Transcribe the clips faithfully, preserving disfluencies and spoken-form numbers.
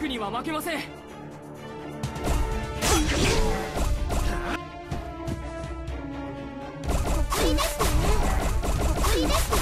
僕には負けません。 誇りですね。誇りですね。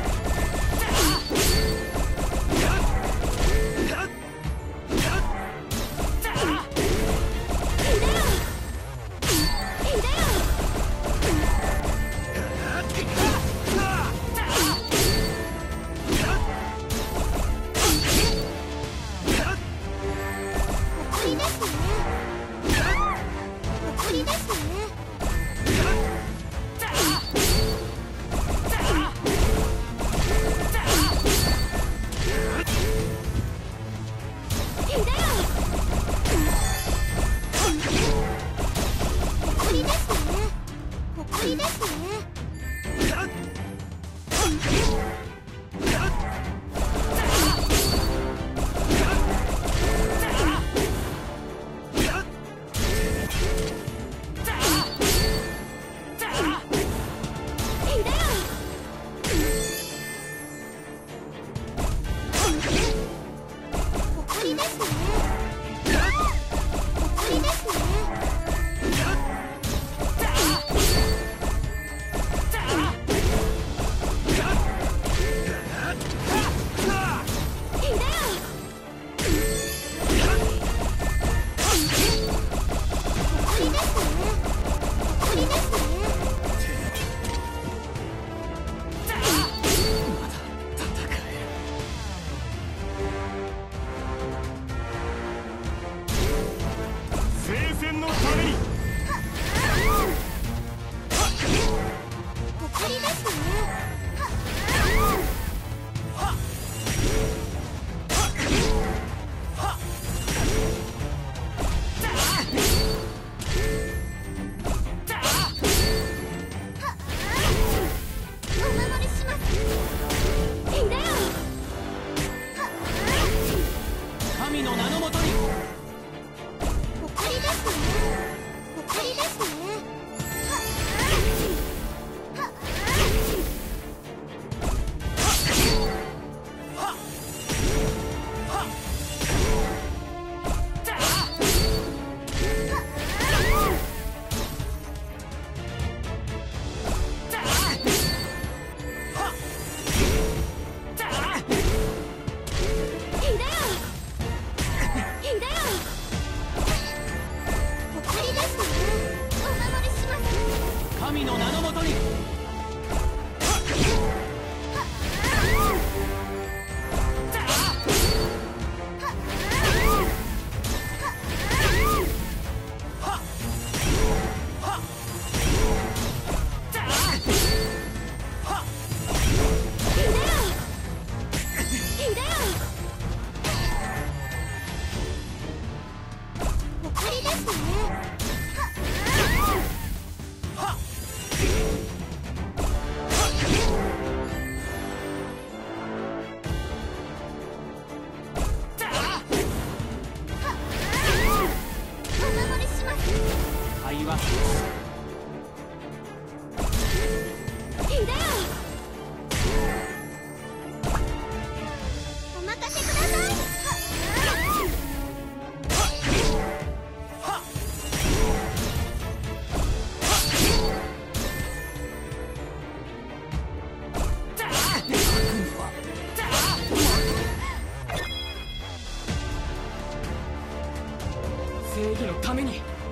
正義のために。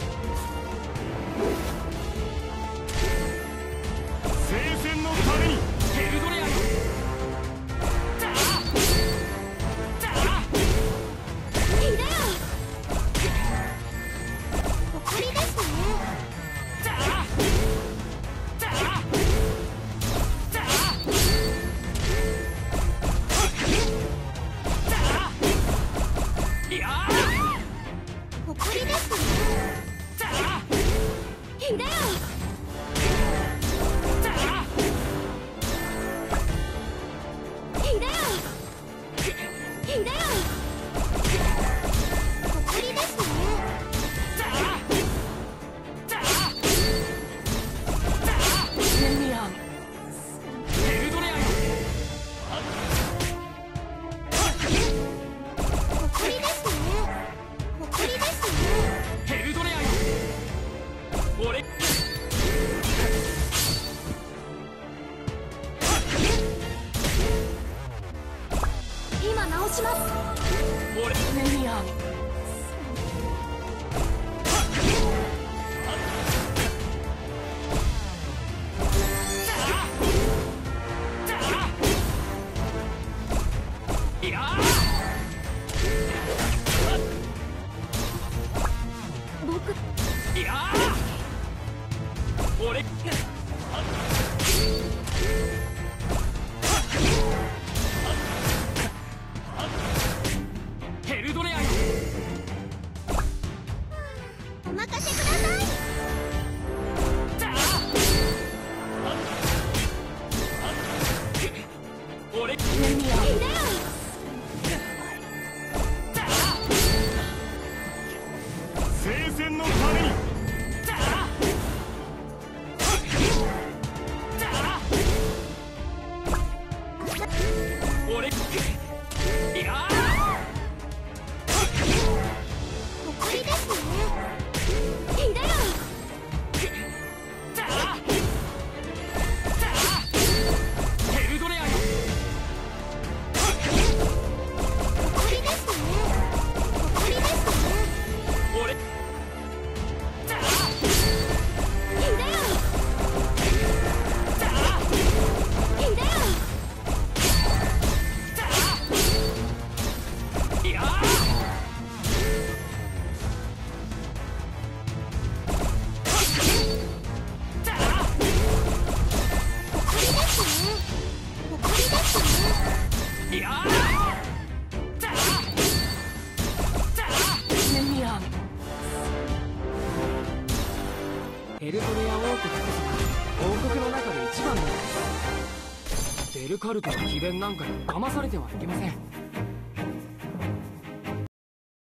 聖戦のために。 エルドレアよ。 誇りですね。誇りですね。ヒデオ。 は直します。 俺ネミアン。いや僕いや俺ヘルドレアよ。 お任せください。 俺ネミアン。 いでよ。 聖戦のために俺いや誇りですね。いでよ。 ヘルドレアよ。 誇りですね。誇りですね。 俺いでよ。いでよ。 いや誇りですね。誇りですね。 いやネミアン。ヘルドレア王国こそ王国の中で一番だ。ベルカルトの詭弁なんかに騙されてはいけません。